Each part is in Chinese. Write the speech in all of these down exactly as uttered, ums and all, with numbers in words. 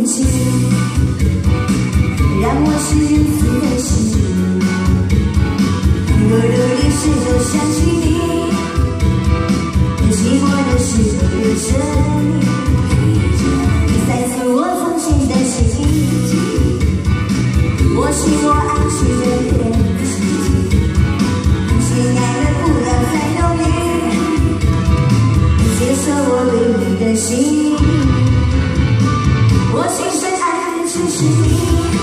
情，让我是如此的幸运。若努力时就想起你，很寂寞的时候有着你，在诉我从前的情意。我是我爱去的天气，亲爱的不要再犹豫，接受我对你的心。我今生爱的就是你，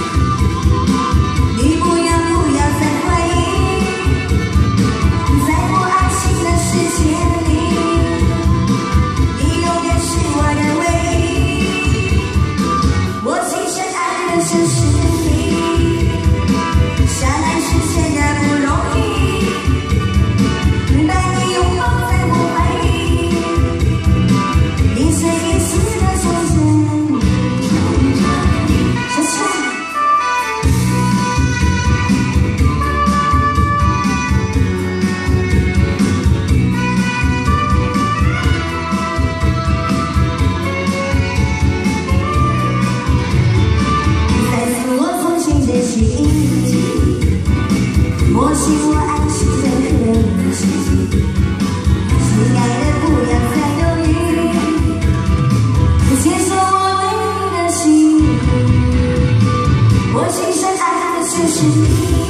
你不要不要再怀疑，在我爱情的世界里，你永远是我的唯一。我今生爱的就是你，相爱是真的不容易，带你拥抱在我怀里，一岁一次的从前。我是我爱情的痕迹，亲爱的不要再犹豫，接受我对你的心。我今生爱的就是你。